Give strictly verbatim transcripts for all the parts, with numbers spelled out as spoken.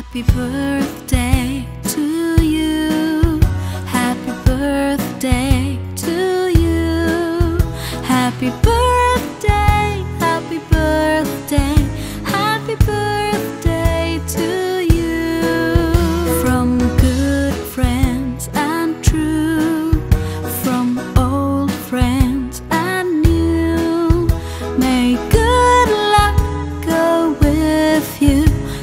Happy birthday to you. Happy birthday to you. Happy birthday, happy birthday, happy birthday to you. From good friends and true, from old friends and new, may good luck go with you.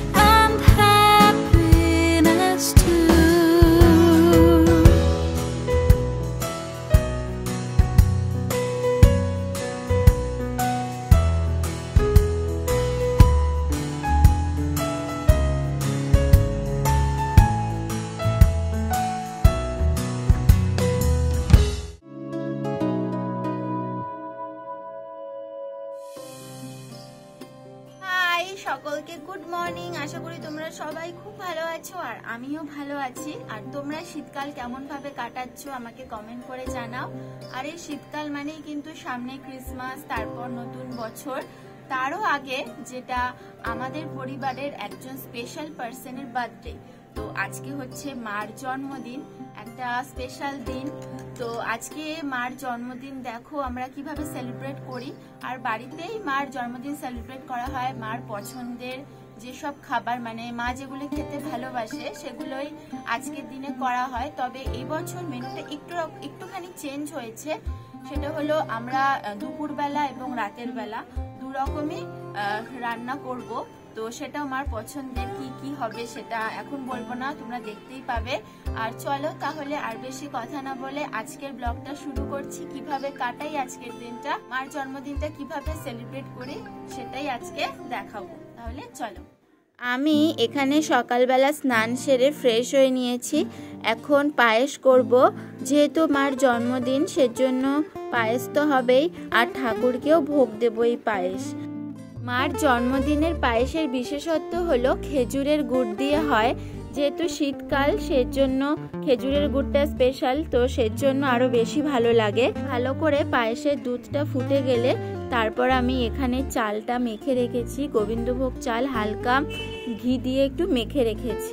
সকলকে good morning. আশা করি তোমরা সবাই খুব ভালো আছো আর আমিও ভালো আছি। আর তোমরা শীতকাল কেমন ভাবে কাটাচ্ছ আমাকে কমেন্ট করে জানাও। আর এই শীতকাল মানেই কিন্তু সামনে ক্রিসমাস, তারপর নতুন বছর, তারও আগে যেটা আমাদের পরিবারের একজন স্পেশাল পার্সনের বার্থডে। তো আজকে হচ্ছে মার জন্মদিন, একটা স্পেশাল দিন। তো আজকে মার জন্মদিন দেখো আমরা কিভাবে সেলিব্রেট করি। আর বাড়িতেই মার জন্মদিন সেলিব্রেট করা হয়। মার পছন্দের যেসব খাবার, মানে মা যেগুলো খেতে ভালোবাসে সেগুলোই আজকের দিনে করা হয়। তবে এই বছর মেনুটা একটু একটুখানি চেঞ্জ হয়েছে। সেটা হলো আমরা দুপুরবেলা এবং রাতের বেলা দু রকমই রান্না করব। তো সেটা আমার পছন্দের কি কি হবে সেটা এখন বলবো না, তোমরা দেখতেই পাবে। আর চলো তাহলে আর বেশি কথা না বলে আজকের ব্লগটা শুরু করছি। কিভাবে কাটাই আজকের দিনটা, মার জন্মদিনটা কিভাবে সেলিব্রেট করি সেটাই আজকে দেখাবো। তাহলে চলো। আমি এখানে সকালবেলা স্নান সেরে ফ্রেশ হয়ে নিয়েছি। এখন পায়েস করব, যেহেতু মার জন্মদিন সেজন্য পায়েস তো হবেই, আর ঠাকুরকেও ভোগ দেবো এই পায়েস। মার জন্মদিনের পায়েসের বিশেষত্ব হলো খেজুরের গুড় দিয়ে হয়। যেহেতু শীতকাল সেজন্য খেজুরের গুড়টা স্পেশাল, তো সেজন্য আরো বেশি ভালো লাগে। ভালো করে পায়েসের দুধটা ফুটে গেলে তারপর আমি এখানে চালটা মেখে রেখেছি, গোবিন্দভোগ চাল, হালকা ঘি দিয়ে একটু মেখে রেখেছি।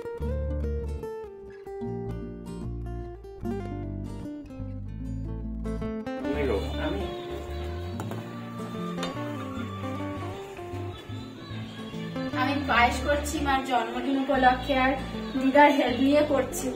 আমি পায়েস করছি মার জন্মদিন উপলক্ষে, আর দিদার হেল্প নিয়ে করছি,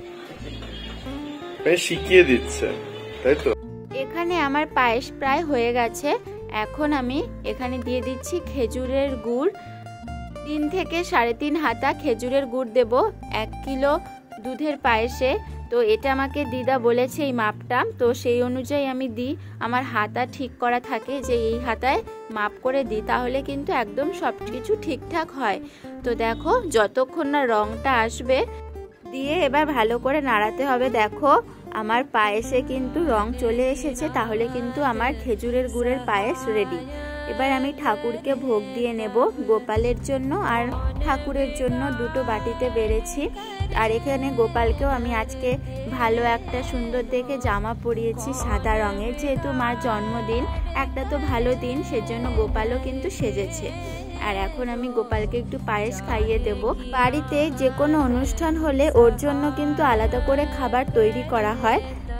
শিখিয়ে দিচ্ছে, তাই তো। এখানে আমার পায়েস প্রায় হয়ে গেছে। এখন আমি এখানে দিয়ে দিচ্ছি খেজুরের গুড়। তিন থেকে সাড়ে তিন হাতা খেজুরের গুড় দেব এক কিলো দুধের পায়েসে। তো এটা আমাকে দিদা বলেছে এই মাপটা, তো সেই অনুযায়ী আমি দিই। আমার হাতা ঠিক করা থাকে যে এই হাতায় মাপ করে দিই, তাহলে কিন্তু একদম সব কিছু ঠিকঠাক হয়। তো দেখো যতক্ষণ না রঙটা আসবে দিয়ে এবার ভালো করে নাড়াতে হবে। দেখো আমার পায়েসে কিন্তু রং চলে এসেছে, তাহলে কিন্তু আমার খেজুরের গুড়ের পায়েস রেডি। এবার আমি ঠাকুরকে ভোগ দিয়ে নেব, গোপালের জন্য আর ঠাকুরের জন্য দুটো বাটিতে বেড়েছি। আর এখানে গোপালকেও আমি আজকে ভালো একটা সুন্দর দেখে জামা পরিয়েছি সাদা রঙের, যেহেতু মার জন্মদিন, একটা তো ভালো দিন, সেজন্য গোপালও কিন্তু সেজেছে। আর এখন আমি গোপালকে একটু পায়েস খাইয়ে দেব। বাড়িতে যে কোনো অনুষ্ঠান হলে ওর জন্য কিন্তু আলাদা করে খাবার তৈরি করা হয়।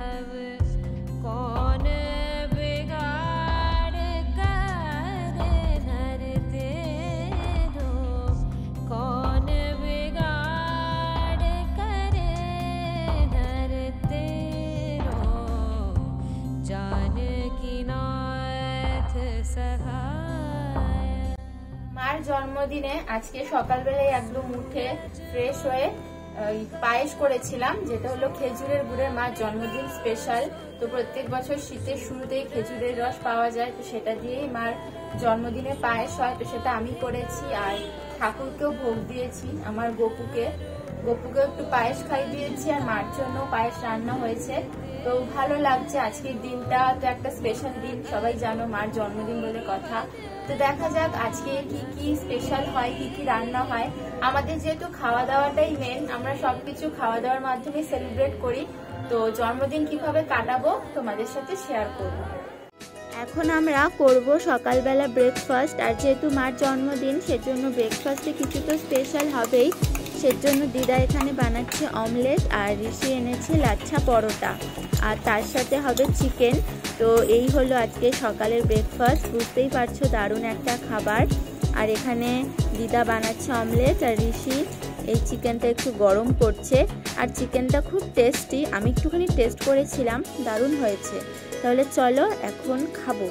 মার জন্মদিনে আজকে সকালবেলায় একদম উঠে ফ্রেশ হয়ে পায়েস করেছিলাম, যেটা হলো খেজুরের গুড়ের মার জন্মদিন স্পেশাল। তো প্রত্যেক বছর শীতের শুরুতেই খেজুরের রস পাওয়া যায়, তো সেটা দিয়েই মার জন্মদিনে পায়েস হয়। তো সেটা আমি করেছি, আর ঠাকুরকেও ভোগ দিয়েছি, আমার গপুকে গপুকে একটু পায়েস খাই দিয়েছি, আর মার জন্য পায়েস রান্না হয়েছে। তো ভালো লাগছে আজকের দিনটা, তো একটা স্পেশাল দিন, সবাই জানো মার জন্মদিন বলে কথা। তো দেখা যাক আজকে কি কি স্পেশাল হয়, কি কি রান্না হয়। আমাদের যেহেতু খাওয়া দাওয়াটাই মেন, আমরা সবকিছু খাওয়া দাওয়ার মাধ্যমে সেলিব্রেট করি। তো জন্মদিন কিভাবে কাটাবো তোমাদের সাথে শেয়ার করব। এখন আমরা করব সকালবেলা ব্রেকফাস্ট, আর যেহেতু মার জন্মদিন সেজন্য ব্রেকফাস্টে কিছু তো স্পেশাল হবেই। সেজন্য দিদা এখানে বানাচ্ছে অমলেট, আর ঋষি এনেছে লাচ্ছা পরোটা, আর তার সাথে হবে চিকেন। তো এই হলো আজকে সকালের ব্রেকফাস্ট। বুঝতেই পারছো দারুণ একটা খাবার। আর এখানে দিদা বানাচ্ছে অমলেট, আর ঋষি এই চিকেনটা একটু গরম করছে। আর চিকেনটা খুব টেস্টি, আমি একটুখানি টেস্ট করেছিলাম, দারুণ হয়েছে। তাহলে চলো এখন খাবো।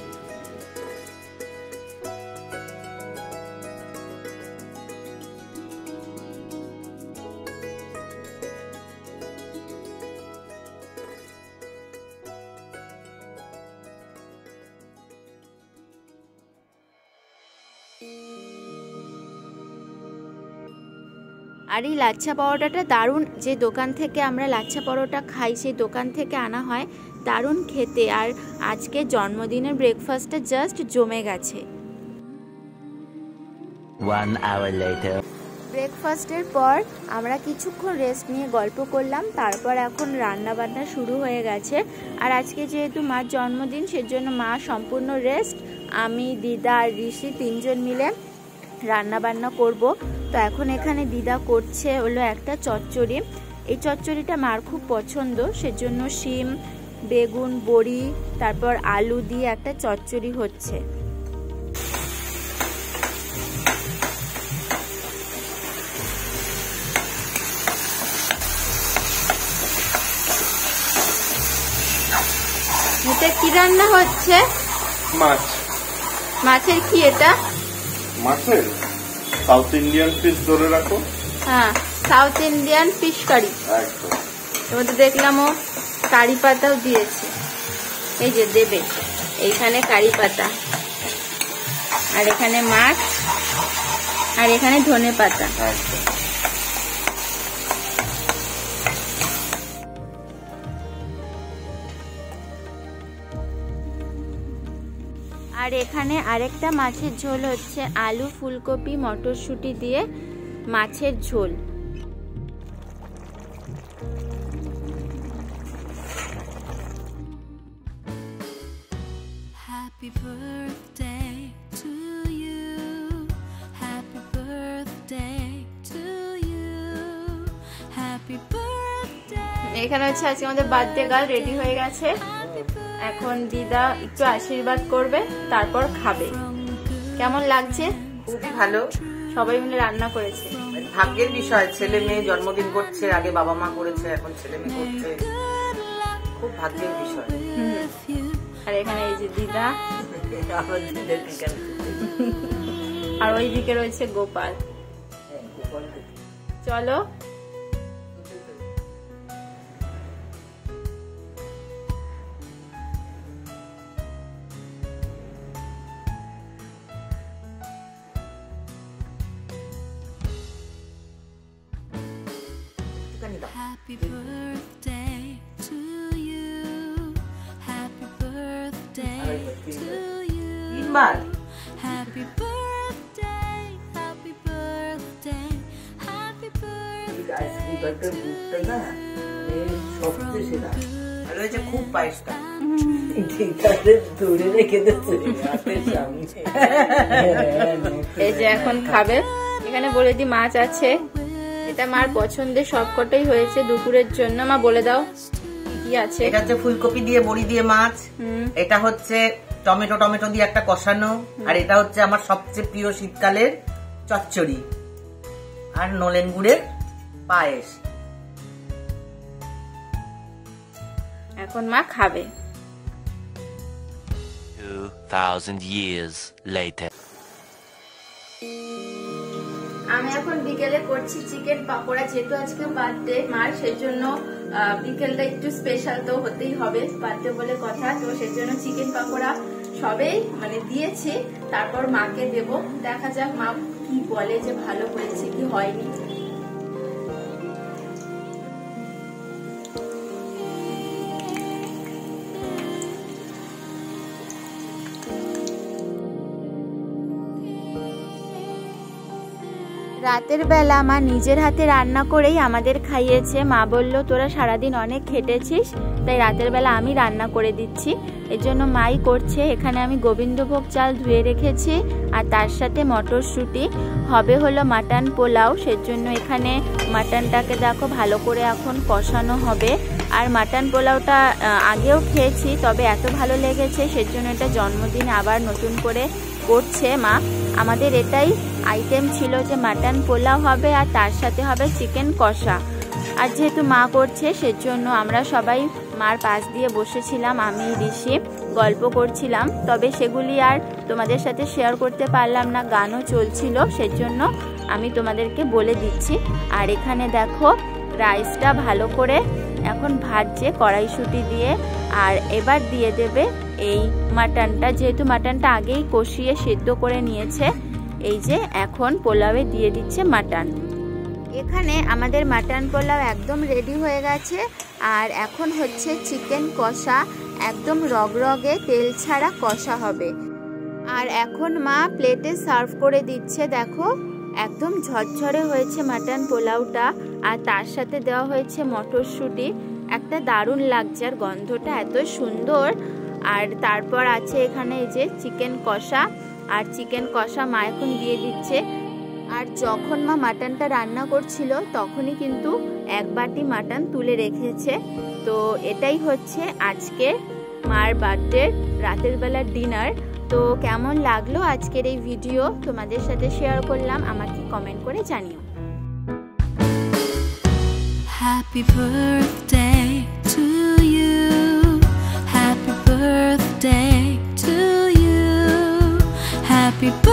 আর এই লাচ্ছা পরোটাটা দারুণ, যে দোকান থেকে আমরা লাচ্ছা পরোটা খাই সেই দোকান থেকে আনা হয়, দারুণ খেতে। আর আজকে জন্মদিনের ব্রেকফাস্টটা জাস্ট জমে গেছে। One hour later. ব্রেকফাস্টের পর আমরা কিছুক্ষণ রেস্ট নিয়ে গল্প করলাম, তারপর এখন রান্না বান্না শুরু হয়ে গেছে। আর আজকে যেহেতু মার জন্মদিন, সেজন্য মা সম্পূর্ণ রেস্ট, আমি দিদা আর ঋষি তিনজন মিলে রান্না বান্না করব। তো এখন এখানে দিদা করছে হলো একটা চচ্চড়ি। এই চচ্চড়িটা মার খুব পছন্দ, সেজন্য শিম, বেগুন, বড়ি, তারপর আলু দিয়ে একটা চচ্চড়ি হচ্ছে। এটা কি রান্না হচ্ছে? মাছ। মাছের কি এটা? মাছের সাউথ ইন্ডিয়ান ফিশ ধরে রাখো। হ্যাঁ, সাউথ ইন্ডিয়ান ফিশ কারি। একদম। এবার তো দেখলাম ও কারি পাতাও দিয়েছে, এই যে দেবে এইখানে কারি পাতা, আর এখানে মাছ, আর এখানে ধনে পাতা। একদম। আর এখানে আরেকটা মাছের ঝোল হচ্ছে, আলু, ফুলকপি, মটরশুঁটি দিয়ে মাছের ঝোল। Happy birthday to you. Happy birthday to you. Happy birthday. এখানে হচ্ছে আজকে আমাদের বার্থডে গার্ল রেডি হয়ে গেছে। এখন দিদা একটু আশীর্বাদ করবে, তারপর খাবে। কেমন লাগছে? খুবই ভালো। সবাই মিলে রান্না করেছে, ভাগ্যের বিষয়, ছেলে মেয়ে জন্মদিন করছে, আগে বাবা মা করেছে, এখন ছেলে মেয়ে করছে, খুব ভাগ্যের বিষয়। আর এখানে এই যে দিদা, আর ওইদিকে রয়েছে গোপাল। চলো Happy birthday to you. Happy birthday to you. তিনবার Happy birthday. Happy birthday. Happy birthday. ভালো হয়েছে খুব পায়েসটা। এই যে এখন খাবে। এখানে বলে দি মাছ আছে, এটা মার পছন্দের সবকটাই হয়েছে দুপুরের জন্য। মা বলে দাও কি আছে। এটা হচ্ছে ফুলকপি দিয়ে বড়ি দিয়ে মাছ, এটা হচ্ছে টমেটো টমেটো দিয়ে একটা কষানো, আর এটা হচ্ছে আমার সবচেয়ে প্রিয় শীতকালের চচ্চড়ি, আর নলেন গুড়ের পায়েস। এখন মা খাবে। Two thousand years later. আমি এখন বিকেলে করছি চিকেন পাকোড়া, যেহেতু আজকে বার্থডে মার, সেই জন্য বিকেলটা একটু স্পেশাল তো হতেই হবে, বার্থডে বলে কথা। তো সেই জন্য চিকেন পাকোড়া সবেই মানে দিয়েছি, তারপর মাকে দেব। দেখা যাক মা কি বলে, যে ভালো হয়েছে কি হয়নি। রাতের বেলা মা নিজের হাতে রান্না করেই আমাদের খাইয়েছে। মা বলল তোরা সারাদিন অনেক খেটেছিস, তাই রাতের বেলা আমি রান্না করে দিচ্ছি। এর জন্য মাই করছে। এখানে আমি গোবিন্দভোগ চাল ধুয়ে রেখেছি, আর তার সাথে মটরশুঁটি হবে হলো মাটন পোলাও। সেজন্য এখানে মাটনটাকে দেখো ভালো করে এখন কষানো হবে। আর মাটন পোলাওটা আগেও খেয়েছি, তবে এত ভালো লেগেছে সেজন্য এটা জন্মদিনে আবার নতুন করে করছে মা। আমাদের এটাই আইটেম ছিল যে মাটন পোলাও হবে আর তার সাথে হবে চিকেন কষা। আর যেহেতু মা করছে সেজন্য আমরা সবাই মার পাশ দিয়ে বসেছিলাম, আমি ঋষি গল্প করছিলাম। তবে সেগুলি আর তোমাদের সাথে শেয়ার করতে পারলাম না, গানও চলছিল, সেজন্য আমি তোমাদেরকে বলে দিচ্ছি। আর এখানে দেখো রাইসটা ভালো করে এখন ভাজছে কড়াইশুঁটি দিয়ে, আর এবার দিয়ে দেবে এই মাটনটা। যেহেতু মাটনটা আগেই কষিয়ে সেদ্ধ করে নিয়েছে, এই যে এখন পোলাওয়ে দিয়ে দিচ্ছে মাটন। এখানে আমাদের মাটন পোলাও একদম রেডি হয়ে গেছে। আর এখন হচ্ছে চিকেন কষা, একদম রগরগে তেল ছাড়া কষা হবে। আর এখন মা প্লেটে সার্ভ করে দিচ্ছে। দেখো একদম ঝরঝরে হয়েছে মাটন পোলাওটা, আর তার সাথে দেওয়া হয়েছে মটরশুঁটি। একটা দারুণ লাগছে, আর গন্ধটা এত সুন্দর। আর তারপর আছে এখানে এই যে চিকেন কষা, আর চিকেন কষা মা এখন দিয়ে দিচ্ছে। আর যখন মা মাটনটা রান্না করছিল তখনই কিন্তু এক বাটি মাটন তুলে রেখেছে। তো এটাই হচ্ছে আজকে মার বার্থডে রাতের বেলার ডিনার। তো কেমন লাগলো আজকের এই ভিডিও তোমাদের সাথে শেয়ার করলাম, আমাকে কমেন্ট করে জানিও। Happy birthday to you. Happy birthday to you. Happy birthday.